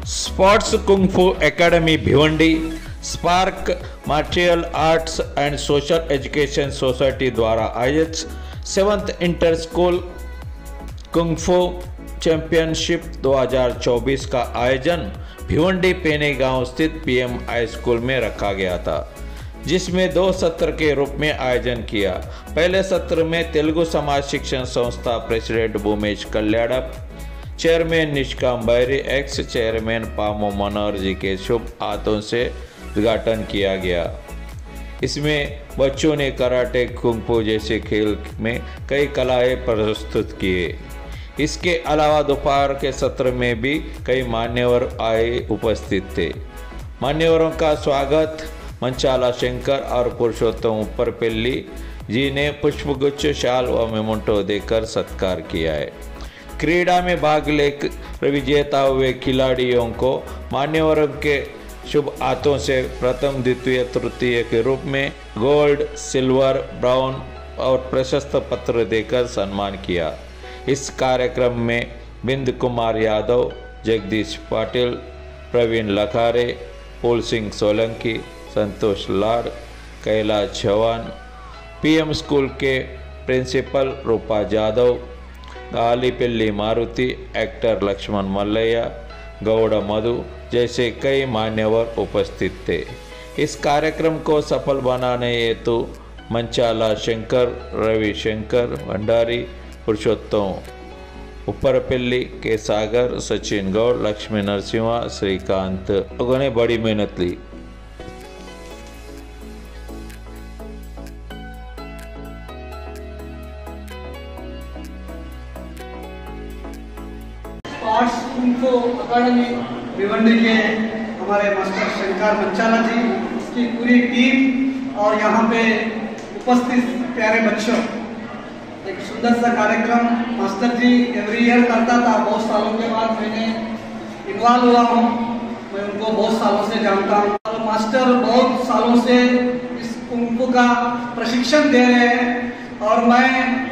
Sports kung fu academy Bhiwandi, spark martial arts and social education society द्वारा आयोजित 7th inter school kung fu championship 2024 का आयोजन भिवंडी पेने गांव स्थित पीएम हाई स्कूल में रखा गया था, जिसमें 2 सत्र के रूप में आयोजन किया। पहले सत्र में तेलुगु समाज शिक्षण संस्था प्रेसिडेंट भूमेश कल्याणप, चेयरमैन निष्काम बैरी, एक्स चेयरमैन पामो मनोहर जी के शुभ हाथों से उद्घाटन किया गया। इसमें बच्चों ने कराटे, कुंग फू जैसे खेल में कई कलाएं प्रस्तुत किए। इसके अलावा दोपहर के सत्र में भी कई मान्यवर आए उपस्थित थे। मान्यवरों का स्वागत मंचाला शंकर और पुरुषोत्तम उपरपेल्ली जी ने पुष्पगुच्छ, शाल व मेमोंटो देकर सत्कार किया है। क्रीड़ा में भाग लेकर विजेता हुए खिलाड़ियों को मान्यवरों के शुभ हाथों से प्रथम, द्वितीय, तृतीय के रूप में गोल्ड, सिल्वर, ब्राउन और प्रशस्ति पत्र देकर सम्मान किया। इस कार्यक्रम में बिंद कुमार यादव, जगदीश पाटिल, प्रवीण लखारे, फूल सिंह सोलंकी, संतोष लाड, कैलाश चौहान, पीएम स्कूल के प्रिंसिपल रूपा जाधव, गालीपेल्ली मारुति, एक्टर लक्ष्मण मल्लैया, गौड़ मधु जैसे कई मान्यवर उपस्थित थे। इस कार्यक्रम को सफल बनाने हेतु मंचाला शंकर, रवि शंकर भंडारी, पुरुषोत्तम उपरपेल्ली के सागर, सचिन गौड़, लक्ष्मी नरसिंहा, श्रीकांत लोगों ने बड़ी मेहनत ली। Sports kung fu academy Bhiwandi के हमारे मास्टर शंकर मंचाला जी, उसकी पूरी टीम और यहाँ पे उपस्थित प्यारे बच्चों, एक सुंदर सा कार्यक्रम मास्टर जी एवरी ईयर करता था। बहुत सालों के बाद मैंने इन्वॉल्व हुआ हूँ, मैं उनको बहुत सालों से जानता हूँ और मास्टर बहुत सालों से इस कुंग फू का प्रशिक्षण दे रहे हैं और मैं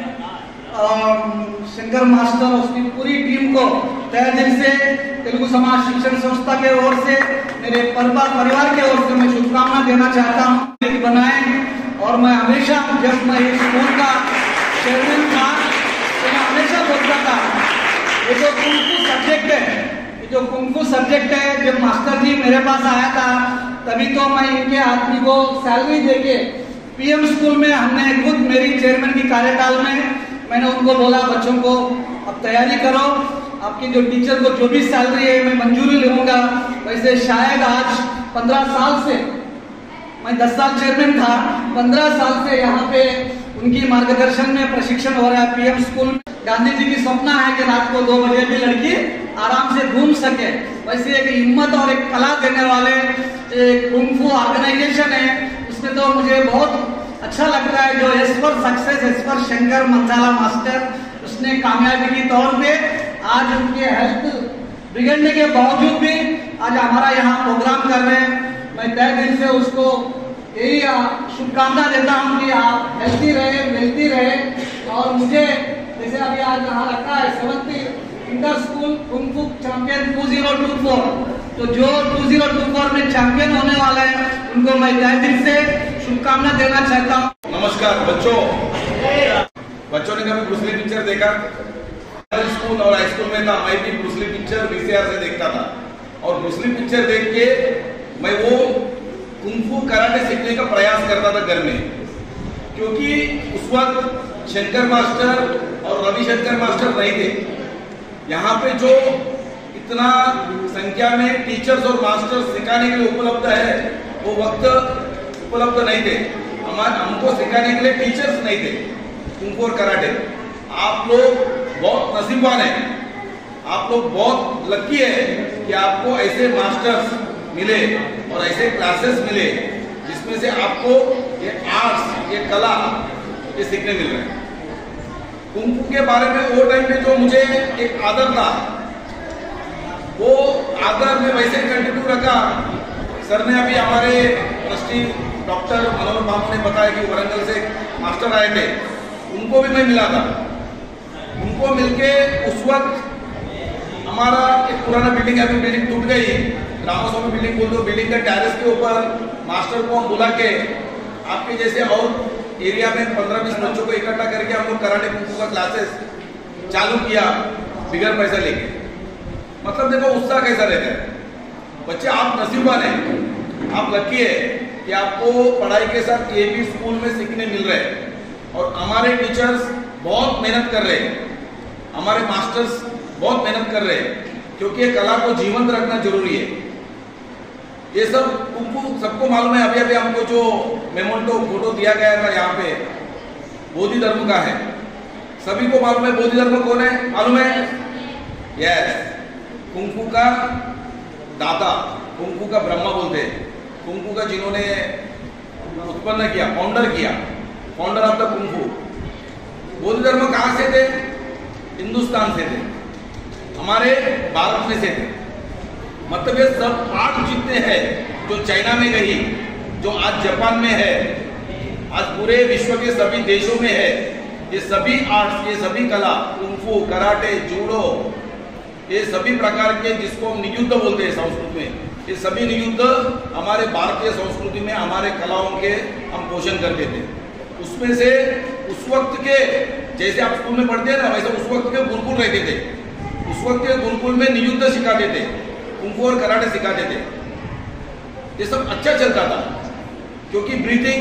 शंकर मास्टर और उसकी पूरी टीम को तहे दिल से तेलुगु समाज शिक्षण संस्था के ओर से, मेरे परिवार के ओर से मैं शुभकामना देना चाहता हूँ बनाए। और मैं हमेशा जब मैं इस स्कूल का चेयरमैन था तो मैं हमेशा बोलता था ये जो कुंग फू सब्जेक्ट है, ये जो कुंग फू सब्जेक्ट है, जब मास्टर जी मेरे पास आया था तभी तो मैं इनके आदमी को सैलरी देके पीएम स्कूल में हमने खुद मेरी चेयरमैन की कार्यकाल में मैंने उनको बोला बच्चों को अब तैयारी करो, आपके जो टीचर को जो भी सैलरी है मैं मंजूरी लूंगा। वैसे शायद आज 15 साल से, मैं 10 साल चेयरमैन था, 15 साल से यहाँ पे उनकी मार्गदर्शन में प्रशिक्षण हो रहा है पीएम स्कूल में। गांधी जी की सपना है कि रात को 2 बजे भी लड़की आराम से घूम सके। वैसे एक हिम्मत और एक कला देने वाले कुंग फू ऑर्गेनाइजेशन है, उसमें तो मुझे बहुत अच्छा लगता है। जो S for success, S for Shankar Manchala master, उसने कामयाबी की तौर पे आज उनके हेल्थ बिगड़ने के बावजूद भी आज हमारा यहाँ प्रोग्राम कर रहे हैं। मैं तहे दिल से उसको यही शुभकामना देता हूँ कि आप हेल्थी रहे, मिलती रहे। और मुझे जैसे अभी आज यहाँ रखा है 7th inter school kung fu champion 2024, तो जो 2024 में चैंपियन होने वाले हैं उनको मैं तहे दिल से शुभकामना देना चाहता हूँ। नमस्कार बच्चों ने कभी ब्रूस ली पिक्चर देखा? स्कूल और हाई स्कूल में था, मैं भी ब्रूस ली पिक्चर वीसीआर से देखता था और ब्रूस ली पिक्चर देख के मैं वो कुंग फू कराटे सीखने का प्रयास करता था घर में, क्योंकि उस वक्त शंकर मास्टर और रविशंकर मास्टर नहीं थे। यहाँ पे जो इतना संख्या में टीचर्स और मास्टर्स सिखाने के लिए उपलब्ध है, वो वक्त उपलब्ध नहीं थे। हमको सिखाने के लिए टीचर्स नहीं थे कुंग फू और कराटे। आप लोग बहुत नसीबवान हैं, आप लोग बहुत लकी है कि आपको ऐसे मास्टर्स मिले और ऐसे क्लासेस मिले जिसमें से आपको ये आर्ट्स, ये कला, ये सीखने मिल रहे हैं। कुंग फू के बारे में वो टाइम पे जो मुझे एक आदर था, वो आदर में वैसे कंटिन्यू रखा। सर ने अभी हमारे ट्रस्टी डॉक्टर मनोहर बाबू ने बताया कि वरंगल से मास्टर आए थे, उनको भी मैं मिला था। उनको मिलके उस वक्त हमारा एक पुराना बिल्डिंग है, अभी बिल्डिंग टूट गई, रामास्वामी बिल्डिंग बोल दो, बिल्डिंग के टेरेस के ऊपर मास्टर को हम बुला के आपके जैसे और एरिया में 15-20 बच्चों को इकट्ठा करके हम लोग कराटे कुंफू का क्लासेस चालू किया बिगर पैसा लेके। मतलब देखो उत्साह कैसा रहता है। बच्चे आप नसीबवान हैं, आप लकी है कि आपको पढ़ाई के साथ ये भी स्कूल में सीखने मिल रहे हैं। और हमारे टीचर्स बहुत मेहनत कर रहे हैं, हमारे मास्टर्स बहुत मेहनत कर रहे हैं, क्योंकि ये कला को जीवंत रखना जरूरी है। ये सब कुंफू सबको मालूम है। अभी अभी हमको जो मेमोंटो फोटो दिया गया था यहाँ पे बोधि धर्म का है, सभी को मालूम है बोधि धर्म कौन है, मालूम है? यस, कुंफू का दाता, कुंफू का ब्रह्मा बोलते हैं। कुंफू का जिन्होंने उत्पन्न किया, founder of the kung fu. Bodhidharma कहाँ से थे? हिंदुस्तान से थे, हमारे भारत में से थे। मतलब ये सब आर्ट जितने हैं जो चाइना में गई, जो आज जापान में है, आज पूरे विश्व के सभी देशों में है, ये सभी आर्ट्स, ये सभी कला, कुंफू, कराटे, जूडो, ये सभी प्रकार के जिसको हम नियुद्ध बोलते हैं संस्कृत में, ये सभी नियुद्ध हमारे भारतीय संस्कृति में हमारे कलाओं के हम पोषण करते थे। उसमें से उस वक्त के, जैसे आप स्कूल में पढ़ते हैं ना, वैसे उस वक्त के गुरुकुल रहते थे। उस वक्त के गुरुकुल में नियुद्ध सिखाते थे, कुंफू और कराटे सिखाते थे। ये सब अच्छा चलता था, क्योंकि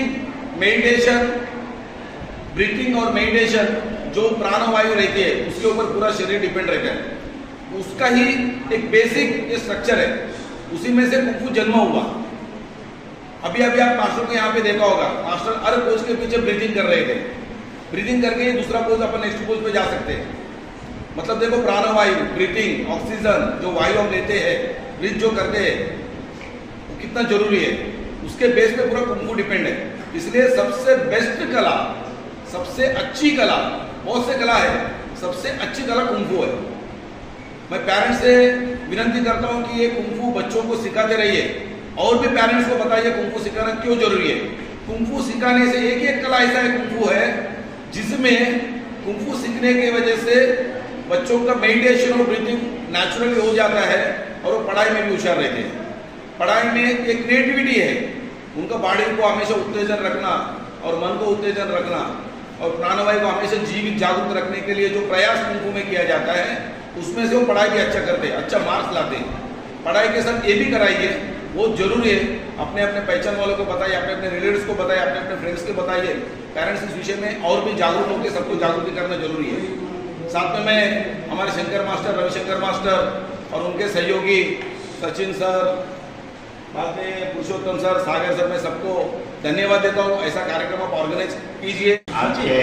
ब्रीथिंग और मेडिटेशन जो प्राणवायु रहती है उसके ऊपर पूरा शरीर डिपेंड रहता है। उसका ही एक बेसिक स्ट्रक्चर है, उसी में से कुंफू जन्म हुआ। अभी अभी आप मास्टर को यहाँ पे देखा होगा, मास्टर हर पोज के पीछे ब्रीथिंग कर रहे थे। ब्रीथिंग करके ही दूसरा पोज अपन नेक्स्ट पोज पे जा सकते हैं। मतलब देखो प्राणवायु, ब्रीथिंग, ऑक्सीजन जो वायु हम लेते हैं, ब्रीथ जो करते हैं, वो कितना जरूरी है, उसके बेस पे पूरा कुंफू डिपेंड है। इसलिए सबसे बेस्ट कला, सबसे अच्छी कला, बहुत से कला है, सबसे अच्छी कला कुंफू है। मैं पेरेंट्स से विनती करता हूँ कि ये कुंफू बच्चों को सिखाते रहिए, और भी पेरेंट्स को बताइए कुंफू सिखाना क्यों जरूरी है। कुंफू सिखाने से एक एक कला ऐसा है कुंफू है जिसमें कुंफू सीखने की वजह से बच्चों का मेडिटेशन और ब्रीथिंग नेचुरली हो जाता है, और वो पढ़ाई में भी होशियार रहते हैं। पढ़ाई में एक क्रिएटिविटी है, उनका बॉडी को हमेशा उत्तेजन रखना और मन को उत्तेजन रखना और प्राणवायु को हमेशा जीवित जागरूक रखने के लिए जो प्रयास कुंफू में किया जाता है, उसमें से वो पढ़ाई भी अच्छा करते हैं, अच्छा मार्क्स लाते हैं। पढ़ाई के साथ ये भी कराइए, बहुत जरूरी है। अपने अपने पहचान वालों को बताइए, अपने अपने रिलेटिव्स को बताइए, अपने अपने फ्रेंड्स को बताइए। पेरेंट्स इस विषय में और भी जागरूक होकर सबको जागरूक करना जरूरी है। साथ में मैं हमारे शंकर मास्टर, रविशंकर मास्टर और उनके सहयोगी सचिन सर, बाद में पुरुषोत्तम सर, सागर सर, मैं सबको धन्यवाद देता हूँ। ऐसा कार्यक्रम आप ऑर्गेनाइज कीजिए। आज के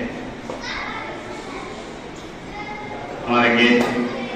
हमारे गेस्ट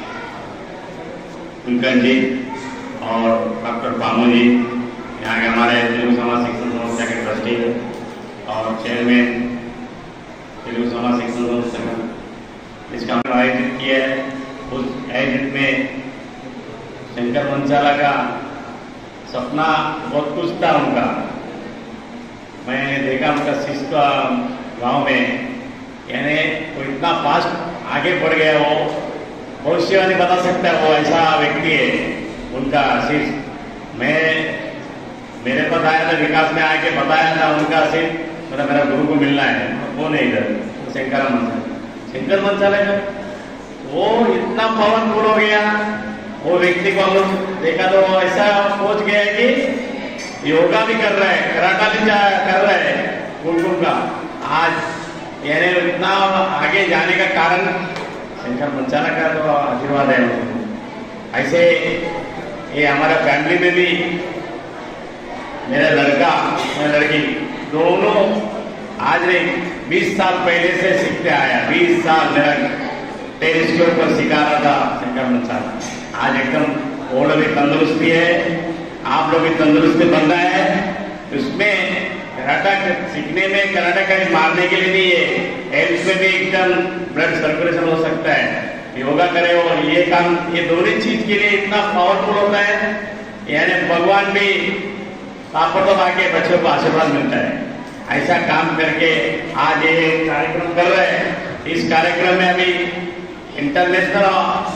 कुलकर्णी जी और डॉक्टर पामू जी, यहाँ के हमारे तेलुगु समाज शिक्षण संस्था के ट्रस्टी और चेयरमैन तेलुगु समाज शिक्षण संस्था, इसका हमने आयोजित किया है। उस आयोजित में शंकर मंचाला का सपना बहुत कुछ था उनका। मैंने देखा उनका शिष्य गांव में, यानी वो इतना फास्ट आगे बढ़ गया, वो भविष्य नहीं बता सकता, वो ऐसा व्यक्ति है उनका शिष्य। मेरे पास आया था, विकास में आके बताया था उनका शिष्य, मेरा गुरु को मिलना है, वो नहीं इधर शंकर मंचाला का वो इतना पावरफुल हो गया। वो व्यक्ति को हम लोग देखा तो ऐसा पहुंच गया है कि योगा भी कर रहा है, कराटा भी कर रहा है गुरुकुल का। आज यानी इतना आगे जाने का कारण शंकर मंचाला का तो आशीर्वाद है। ऐसे ये हमारा फैमिली में भी मेरा लड़का मेरा लड़की दोनों आज नहीं 20 साल पहले से सीखते आया। 20 साल मेरा टेरिस के ऊपर सिखा रहा था शंकर मंचाला। आज एकदम वो लोग भी तंदुरुस्ती है, आप लोग भी तंदुरुस्ती बन रहा है। उसमें कराटा सीखने में, कराटा का मारने के लिए नहीं है, हेल्थ में भी एकदम ब्लड सर्कुलेशन हो सकता है। योगा करे और ये काम, ये दोनों चीज के लिए इतना पावरफुल होता है, यानी भगवान भी आपको तो आके बच्चों को आशीर्वाद मिलता है। ऐसा काम करके आज ये कार्यक्रम कर रहे हैं। इस कार्यक्रम में अभी इंटरनेशनल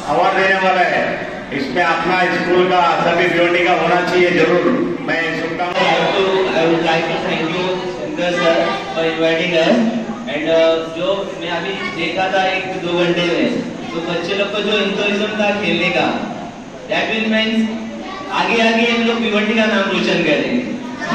अवार्ड देने वाला है, इसमें अपना स्कूल का सभी भिवंडी का होना चाहिए जरूर। मैं शुभकामनाएं। I would like to thank you Sundar sir for inviting us and जो मैं अभी देखा था 1-2 घंटे में, तो बच्चे लोग को जो इंथुसिज्म था खेलने का, that will means आगे आगे हम लोग भिवंडी का नाम रोशन करेंगे।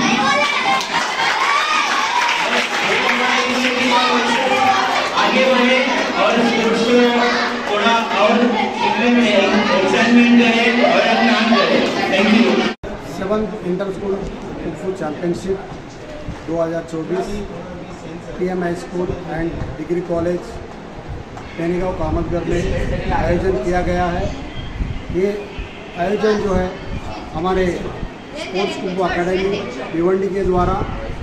आगे बढ़े और स्पोर्ट्स को थोड़ा और एक्साइटमेंट करें और अपना नाम करें। Thank you. 7th inter school kung fu championship 2024 PM high school and degree college Tenigaon Kamatgarh में आयोजन किया गया है। ये आयोजन जो है हमारे स्पोर्ट्स कुंफू अकेडमी भिवंडी के द्वारा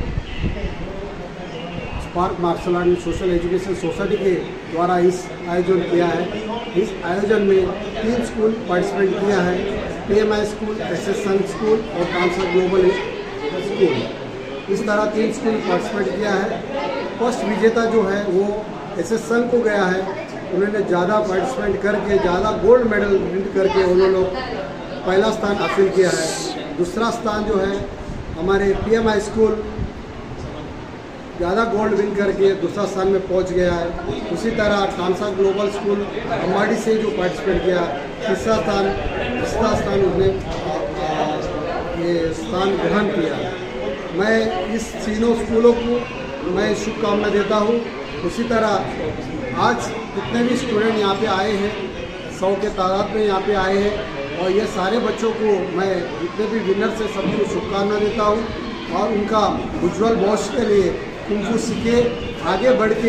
spark martial art and social education society के द्वारा इस आयोजन किया है। इस आयोजन में 3 स्कूल पार्टिसिपेट किया है, PM high school, SS sun school और कांसा ग्लोबल स्कूल। इस तरह 3 स्कूल पार्टिसिपेट किया है। फर्स्ट विजेता जो है वो SS सन को गया है। उन्होंने ज़्यादा पार्टिसिपेट करके ज़्यादा गोल्ड मेडल विन करके उन्होंने पहला स्थान हासिल किया है। दूसरा स्थान जो है हमारे PM हाई स्कूल ज़्यादा गोल्ड विन करके दूसरा स्थान में पहुंच गया है। उसी तरह कांसा ग्लोबल स्कूल अम्बाड़ी से जो पार्टिसिपेट किया तीसरा स्थान उसने ये स्थान ग्रहण किया। मैं इस तीनों स्कूलों को मैं शुभकामना देता हूँ। उसी तरह आज जितने भी स्टूडेंट यहाँ पे आए हैं 100 के तादाद में यहाँ पे आए हैं और ये सारे बच्चों को मैं जितने भी विनर से सबको शुभकामना देता हूँ और उनका उज्जवल भविष्य के लिए कुंफू सीखे आगे बढ़ के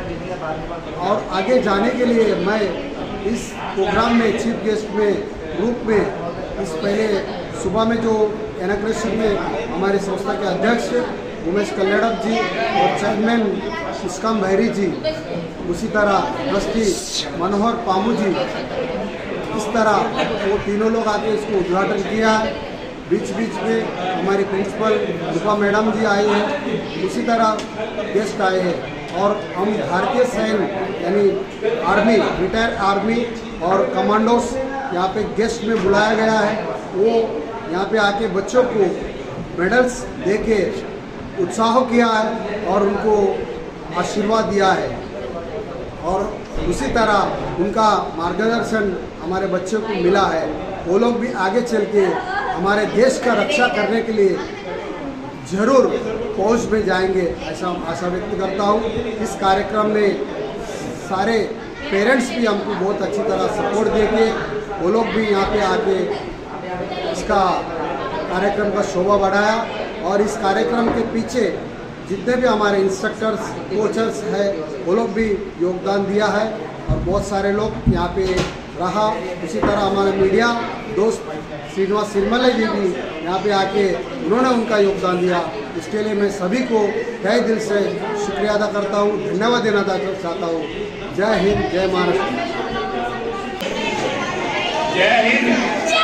और आगे जाने के लिए मैं इस प्रोग्राम में चीफ गेस्ट में रूप में इस पहले सुबह में जो इनॉग्रेशन में हमारे संस्था के अध्यक्ष उमेश कल्याणक जी और चेयरमैन इस्काम बहरी जी, उसी तरह ट्रस्टी मनोहर पामू जी, इस तरह वो तीनों लोग आके इसको उद्घाटन किया है। बीच बीच में हमारी प्रिंसिपल रूपा मैडम जी आई हैं, उसी तरह गेस्ट आए हैं और हम भारतीय सैन्य यानी आर्मी, रिटायर्ड आर्मी और कमांडोस यहाँ पे गेस्ट में बुलाया गया है। वो यहाँ पे आके बच्चों को मेडल्स देके उत्साह किया है और उनको आशीर्वाद दिया है और उसी तरह उनका मार्गदर्शन हमारे बच्चों को मिला है। वो लोग भी आगे चल के हमारे देश का रक्षा करने के लिए जरूर फौज में जाएंगे, ऐसा आशा व्यक्त करता हूँ। इस कार्यक्रम में सारे पेरेंट्स भी हमको बहुत अच्छी तरह सपोर्ट देंगे। वो लोग भी यहाँ पे आके इसका कार्यक्रम का शोभा बढ़ाया और इस कार्यक्रम के पीछे जितने भी हमारे इंस्ट्रक्टर्स कोचर्स हैं वो लोग भी योगदान दिया है और बहुत सारे लोग यहाँ पे रहा। उसी तरह हमारे मीडिया दोस्त श्रीनिवास सिरमले जी भी यहाँ पे आके उन्होंने उनका योगदान दिया। इसके लिए मैं सभी को तहे दिल से शुक्रिया अदा करता हूँ, धन्यवाद देना चाहता हूँ। जय हिंद, जय महाराष्ट्र। जय हिंद।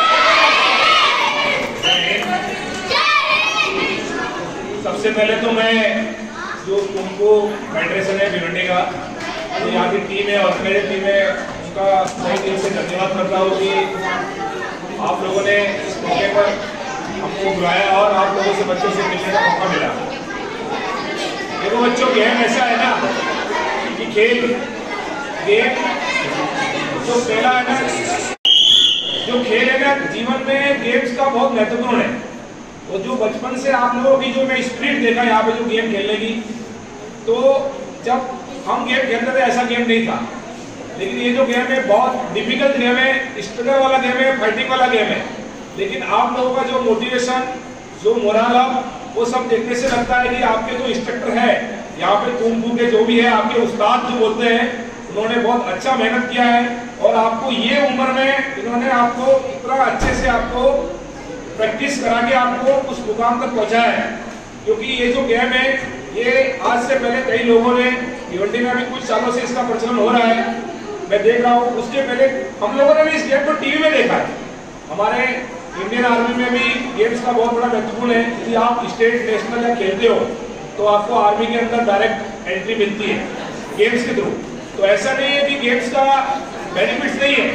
सबसे पहले तो मैं जो कुंफू फेडरेशन है भिवंडी का, जो यहाँ की टीम है और मेरी टीम है, उनका सही दिल से धन्यवाद करता हूँ कि आप लोगों ने इस मौके पर हमको बुलाया और आप लोगों से बच्चों से मिलने का मौका मिला। देखो बच्चों, गेम ऐसा है ना कि गेम जो पहला है ना, जो खेल है ना जीवन में गेम्स का बहुत महत्वपूर्ण है। और जो बचपन से आप लोगों की जो मैं स्पिरिट देखा यहाँ पे जो गेम खेलने की, तो जब हम गेम खेलते थे ऐसा गेम नहीं था। लेकिन ये जो गेम है बहुत डिफिकल्ट गेम है, स्ट्रगल वाला गेम है, फाइटिंग वाला गेम है। लेकिन आप लोगों का जो मोटिवेशन, जो मोरल, वो सब देखने से लगता है कि आपके जो इंस्ट्रक्टर है यहाँ पे कुंफू के जो भी है, आपके उस्ताद जो बोलते हैं, उन्होंने बहुत अच्छा मेहनत किया है और आपको ये उम्र में इन्होंने आपको इतना अच्छे से आपको प्रैक्टिस करा के आपको उस मुकाम तक पहुँचाया है। क्योंकि ये जो गेम है ये आज से पहले कई लोगों ने भिवंडी में भी कुछ सालों से इसका प्रचलन हो रहा है, मैं देख रहा हूँ। उसके पहले हम लोगों ने भी इस गेम को टीवी में देखा है। हमारे इंडियन आर्मी में भी गेम्स का बहुत बड़ा महत्वपूर्ण है। यदि आप स्टेट, नेशनल या खेलते हो तो आपको आर्मी के अंदर डायरेक्ट एंट्री मिलती है गेम्स के थ्रू। तो ऐसा नहीं है कि गेम्स का बेनिफिट्स नहीं है,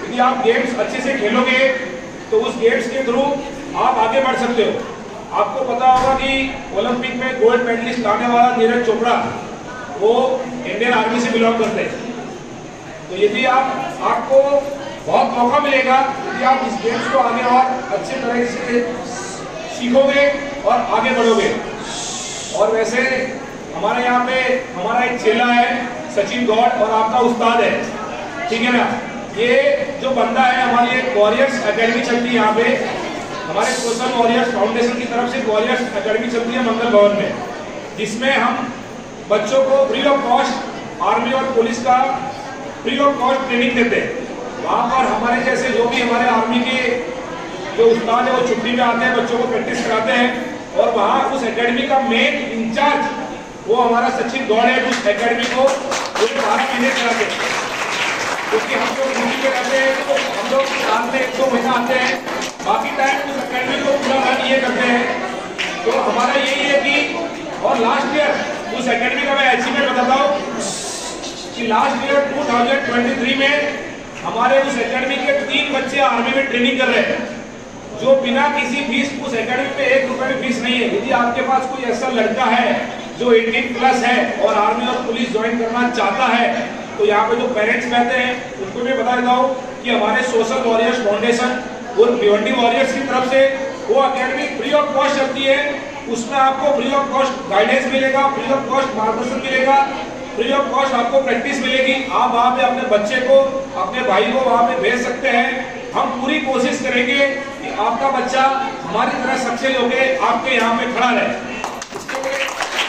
यदि आप गेम्स अच्छे से खेलोगे तो उस गेम्स के थ्रू आप आगे बढ़ सकते हो। आपको पता होगा कि ओलंपिक में गोल्ड मेडलिस्ट लाने वाला नीरज चोपड़ा वो इंडियन आर्मी से बिलोंग करते हैं। तो यदि आपको बहुत मौका मिलेगा यदि आप इस गेम्स को आगे और अच्छे तरह से सीखोगे और आगे बढ़ोगे। और वैसे हमारे यहाँ पे हमारा एक चेला है सचिन गौड़ और आपका उस्ताद है, ठीक है ना। ये जो बंदा है हमारी एक वॉरियर्स एकेडमी चलती है यहाँ पे, हमारे सोशल वॉरियर्स फाउंडेशन की तरफ से वॉरियर्स एकेडमी चलती है मंगल भवन में, जिसमें हम बच्चों को फ्री ऑफ कॉस्ट आर्मी और पुलिस का फ्री ऑफ कॉस्ट ट्रेनिंग देते हैं। वहाँ पर हमारे जैसे जो भी हमारे आर्मी के जो उस्ताद है वो छुट्टी में आते हैं, बच्चों को प्रैक्टिस कराते हैं। और वहाँ उस एकेडमी का मेन इंचार्ज वो हमारा सचिन गौड़ है। उस एकेडमी को पूरे 12 महीने चलाते हैं, क्योंकि हम लोग छुट्टी पे रहते हैं तो हम लोग साल में 1-2 महीना आते हैं, बाकी टाइम उस एकेडमी को पूरा रन ये करते हैं। तो हमारा यही है कि और लास्ट ईयर उस एकेडमी का मैं अचीवमेंट बताता हूँ कि लास्ट ईयर 2023 में हमारे उस एकेडमी के 3 बच्चे आर्मी में ट्रेनिंग कर रहे हैं, जो बिना किसी फीस, उस एकेडमी पे 1 रुपए की फीस नहीं है। यदि आपके पास कोई ऐसा लड़का है जो 18+ है और आर्मी और पुलिस ज्वाइन करना चाहता है तो यहाँ पे जो पेरेंट्स बैठते हैं उनको भी बता देता हूँ कि हमारे सोशल वॉरियर्स फाउंडेशन और भिवंडी वॉरियर्स की तरफ से वो एकेडमी फ्री ऑफ कॉस्ट चलती है। उसमें आपको फ्री ऑफ कॉस्ट गाइडेंस मिलेगा, फ्री ऑफ कॉस्ट मार्गदर्शन मिलेगा, फ्री ऑफ कॉस्ट आपको प्रैक्टिस मिलेगी। आप वहाँ पे अपने बच्चे को, अपने भाई को वहाँ पे भेज सकते हैं। हम पूरी कोशिश करेंगे कि आपका बच्चा हमारी तरह सक्सेस होके आपके यहाँ पे खड़ा रहे। इसके लिए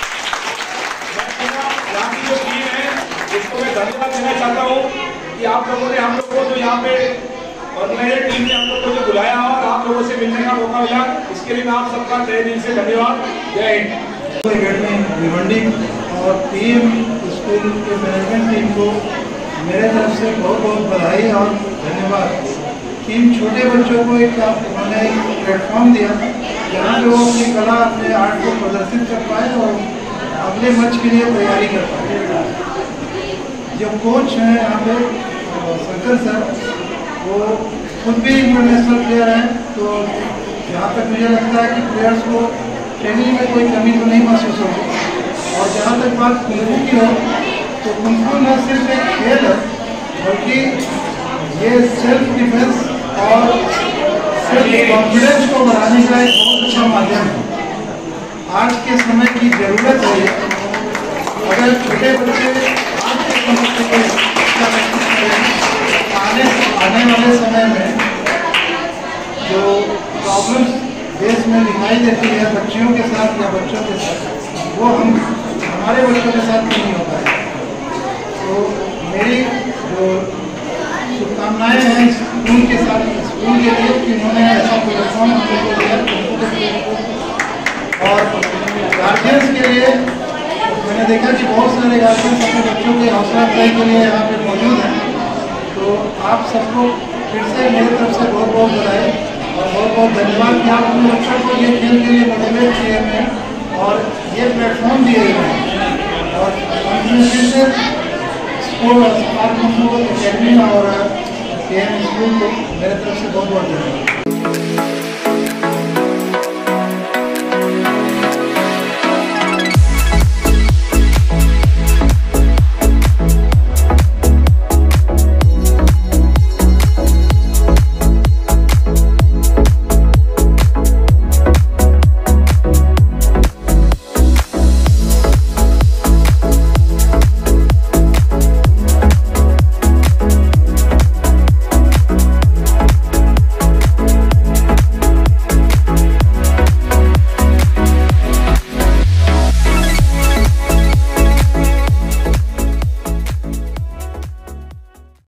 यहाँ की जो टीम है उसको मैं धन्यवाद देना चाहता हूँ कि आप लोगों ने हम लोग को जो यहाँ पे ऑर्गेनाइजर टीम ने हम लोग को जो बुलाया और आप लोगों से मिलने का मौका मिला, इसके लिए मैं आप सबका तहे दिल से धन्यवाद। जय हिंद। भिवंडी और टीम स्कूल के मैनेजमेंट टीम को मेरे तरफ से बहुत बहुत बधाई और धन्यवाद। इन छोटे बच्चों को एक उन्होंने एक प्लेटफॉर्म दिया जहाँ पे वो अपनी कला, अपने आर्ट को प्रदर्शित कर पाए और अगले मैच के लिए तैयारी कर पाए। जो कोच हैं यहाँ पे शंकर सर, वो खुद भी इंटरनेशनल प्लेयर हैं, तो यहाँ तक मुझे लगता है कि प्लेयर्स को ट्रेनिंग में कोई कमी तो नहीं महसूस होगी। और जहाँ तक बात कुंफू की हो तो कुंफू न सिर्फ एक खेल है बल्कि ये सेल्फ डिफेंस और सेल्फ कॉन्फिडेंस को बढ़ाने का एक बहुत अच्छा माध्यम है। आज के समय की जरूरत है। अगर छोटे बच्चे आज के समय आने वाले समय में जो प्रॉब्लम्स देश में दिखाई देती है बच्चियों के साथ या बच्चों के साथ, वो हमारे बच्चों के साथ नहीं होता है। तो मेरी जो शुभकामनाएं हैं स्कूल के साथ, स्कूल के लिए कि उन्होंने ऐसा प्लेटफॉर्म हम लोग को दिया। और गार्जियंस के लिए मैंने देखा कि बहुत सारे गार्जियंस अपने बच्चों के हौसला अफजाई के लिए यहाँ पे मौजूद हैं। तो आप सबको फिर से मेरी तरफ से बहुत बहुत बधाई और बहुत बहुत धन्यवाद कि आप अपने बच्चों को ये खेल के लिए मोटिवेट किए हैं और ये प्लेटफॉर्म दिए हुए हैं। और फिर से स्कूल अकेडमी और के स्कूल को मेरे तरफ से बहुत बहुत धन्यवाद।